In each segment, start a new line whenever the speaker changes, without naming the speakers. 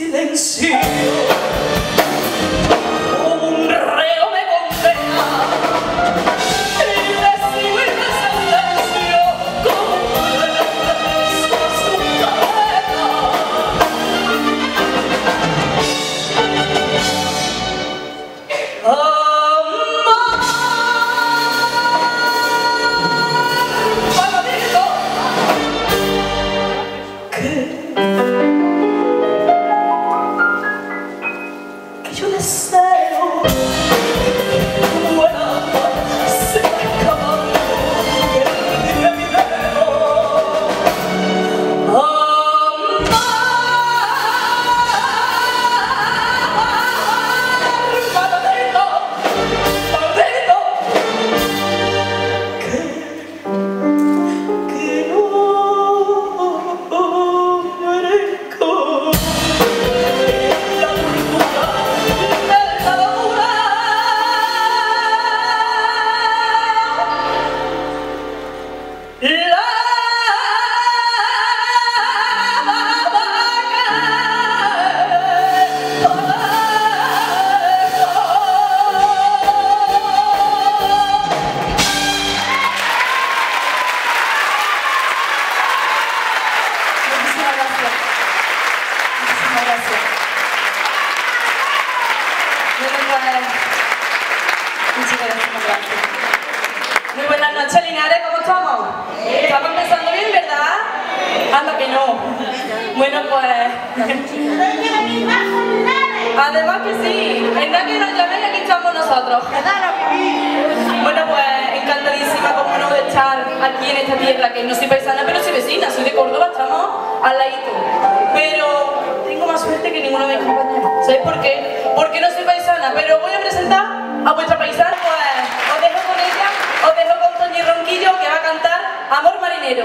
silencio. Un reo me condena y recibo el sentencio como un beso a su cadena. Que yo deseo buena se acabando en mi dedo. Maldito, maldito, que no merezco. Muy buenas noches, Linares, ¿cómo estamos? ¿Estamos empezando bien, verdad? Anda que no. Bueno, pues... Además que sí, es nada que nos llamen y aquí estamos nosotros. Bueno, pues encantadísima, como no, de estar aquí en esta tierra, que no soy paisana, pero soy vecina, soy de Córdoba, estamos al ladito. Pero tengo más suerte que ninguno de mis compañeros. ¿Sabéis por qué? Porque no soy paisana, pero voy a presentar a vuestra paisana. Pues os dejo con ella, os dejo con Toñi Ronquillo, que va a cantar Amor Marinero.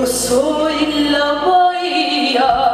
soy la bahía.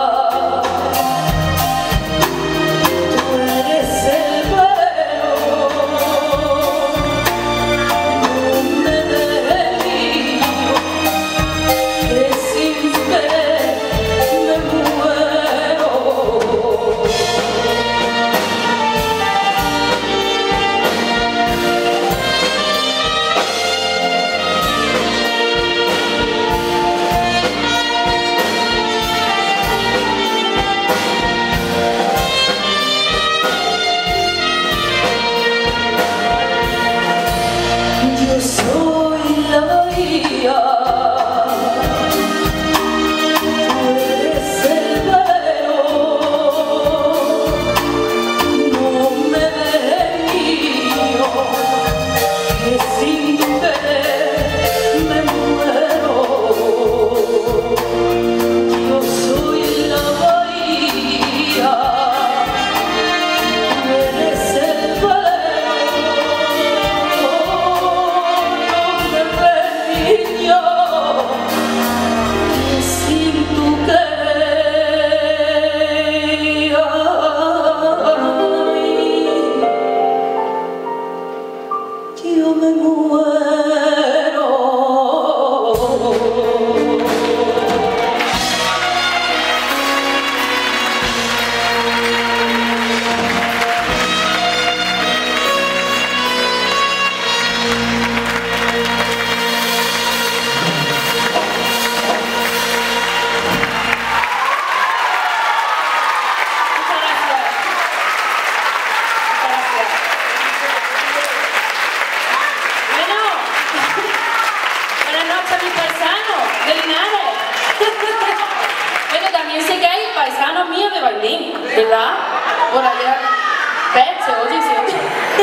¿Verdad? Por allá, pecho, oye, sí.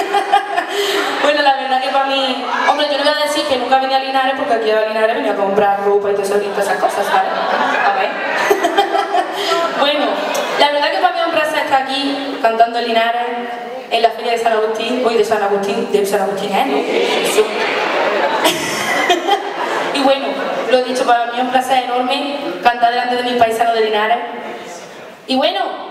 Bueno, la verdad que para mí, hombre, yo no voy a decir que nunca venía a Linares, porque aquí a Linares venía a comprar ropa y todas esas cosas, ¿sabes? A ver. Bueno, la verdad que para mí es un placer estar aquí cantando en Linares, en la feria de San Agustín, hoy de San Agustín, ¿no? Eso. Y bueno, lo he dicho, para mí es un placer enorme cantar delante de mis paisanos de Linares. Y bueno,